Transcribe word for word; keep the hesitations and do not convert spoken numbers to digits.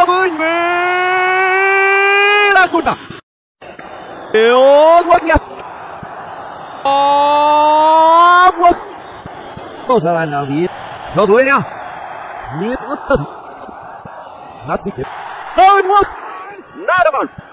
Vinh về là cút à. Yếu quân nhật. Quân. Cosa la navi? Lo suena. Ni út. Nát xích. Hơn quân. Nada man.